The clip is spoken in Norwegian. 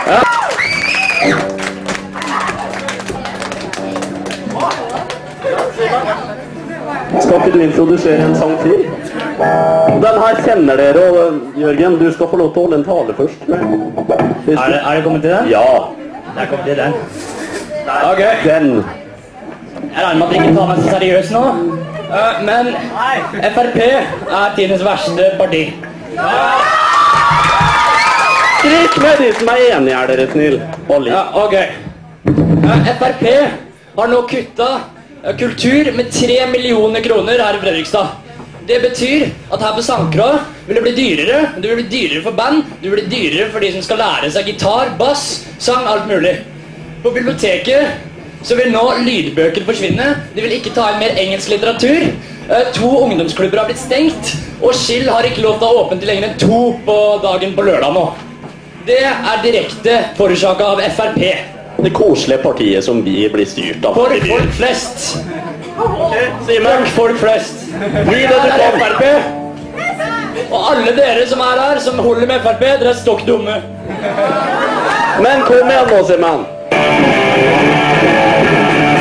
Ja. Skal ikke du introdusere en sang til? Den her kjenner dere, og Jørgen, du skal få lov til å holde en tale først. Er det kommet til den? Ja. Det er kommet til den. Ok. Den. Jeg regner med at dere ikke tar meg så seriøst nå. Men FrP er tidens verste parti. Strik med de som er enige, er dere snill. Ja, ok. FrP har nå kuttet kultur med 3 millioner kroner her i Fredrikstad. Det betyr at her på Sandkrå vil det bli dyrere. Det vil bli dyrere for band, det vil bli dyrere for de som skal lære seg gitar, bass, sang, alt mulig. På biblioteket så vil nå lydbøker forsvinne. De vil ikke ta inn mer engelsk litteratur. 2 ungdomsklubber har blitt stengt, og Skill har ikke lov til å ha åpent til lenger enn 2 på dagen på lørdag nå. Det er direkte forårsaket av FrP. Det koselige partiet som vi blir styrt av. For folk flest. Simen. Folk flest. Vi er FrP. Og alle dere som er her, som holder med FrP, dere er stokk dumme. Men kom igjen nå, Simen.